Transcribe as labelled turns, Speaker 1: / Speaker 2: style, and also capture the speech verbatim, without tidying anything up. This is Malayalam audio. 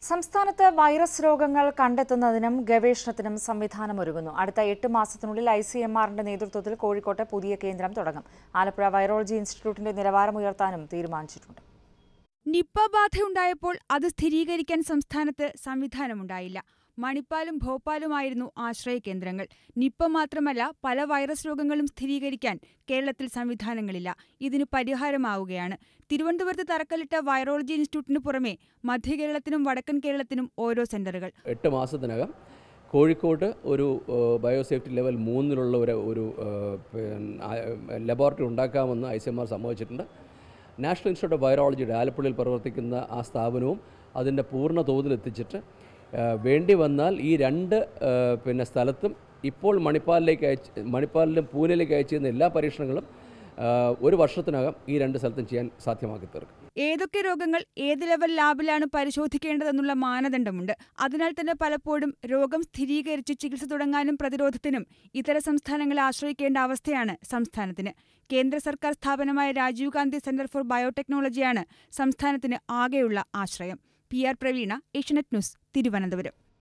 Speaker 1: സംസ്ഥാനത്ത് വൈറസ് രോഗങ്ങൾ കണ്ടെത്തുന്നതിനും ഗവേഷണത്തിനും സംവിധാനമൊരുങ്ങുന്നു. അടുത്ത എട്ട് മാസത്തിനുള്ളിൽ ഐ സി എം ആറിന്റെ നേതൃത്വത്തിൽ കോഴിക്കോട്ട് പുതിയ കേന്ദ്രം തുടങ്ങും. ആലപ്പുഴ വൈറോളജി ഇൻസ്റ്റിറ്റ്യൂട്ടിന്റെ നിലവാരമുയർത്താനും തീരുമാനിച്ചിട്ടുണ്ട്.
Speaker 2: നിപ്പ ബാധയുണ്ടായപ്പോൾ അത് സ്ഥിരീകരിക്കാൻ സംസ്ഥാനത്ത് സംവിധാനമുണ്ടായില്ല. മണിപ്പാലും ഭോപ്പാലുമായിരുന്നു ആശ്രയ കേന്ദ്രങ്ങൾ. നിപ്പ മാത്രമല്ല, പല വൈറസ് രോഗങ്ങളും സ്ഥിരീകരിക്കാൻ കേരളത്തിൽ സംവിധാനങ്ങളില്ല. ഇതിന് പരിഹാരമാവുകയാണ്. തിരുവനന്തപുരത്ത് തറക്കല്ലിട്ട വൈറോളജി ഇൻസ്റ്റിറ്റ്യൂട്ടിന് പുറമെ മധ്യകേരളത്തിനും വടക്കൻ കേരളത്തിനും ഓരോ സെന്ററുകൾ.
Speaker 3: എട്ട് മാസത്തിനകം കോഴിക്കോട്ട് ഒരു ബയോസേഫ്റ്റി ലെവൽ മൂന്നിലുള്ള ഒരു ഒരു ലബോറട്ടറി ഉണ്ടാക്കാമെന്ന് ഐ സി എം ആർ സമ്മതിച്ചിട്ടുണ്ട്. നാഷണൽ ഇൻസ്റ്റിറ്റ്യൂട്ട് ഓഫ് വൈറോളജിയുടെ ആലപ്പുഴയിൽ പ്രവർത്തിക്കുന്ന ആ സ്ഥാപനവും അതിൻ്റെ പൂർണ്ണ തോതിലെത്തിച്ചിട്ട് വേണ്ടി വന്നാൽ ഈ രണ്ട് പിന്നെ സ്ഥലത്തും ഇപ്പോൾ മണിപ്പാലിലേക്ക് അയച്ച് മണിപ്പാലിലും പൂനെയിലേക്ക് അയച്ചിരുന്ന എല്ലാ പരീക്ഷണങ്ങളും ഒരു വർഷത്തിനകം ഈ രണ്ട് സ്ഥലത്തും ചെയ്യാൻ സാധ്യമാക്കി തീർക്കും.
Speaker 2: ഏതൊക്കെ രോഗങ്ങൾ ഏത് ലെവൽ ലാബിലാണ് പരിശോധിക്കേണ്ടതെന്നുള്ള മാനദണ്ഡമുണ്ട്. അതിനാൽ തന്നെ പലപ്പോഴും രോഗം സ്ഥിരീകരിച്ച് ചികിത്സ തുടങ്ങാനും പ്രതിരോധത്തിനും ഇതര സംസ്ഥാനങ്ങളെ ആശ്രയിക്കേണ്ട അവസ്ഥയാണ് സംസ്ഥാനത്തിന്. കേന്ദ്ര സർക്കാർ സ്ഥാപനമായ രാജീവ് ഗാന്ധി സെന്റർ ഫോർ ബയോടെക്നോളജിയാണ് സംസ്ഥാനത്തിന് ആകെയുള്ള ആശ്രയം. P R Praveena, Asianet News, Thiruvananthapuram.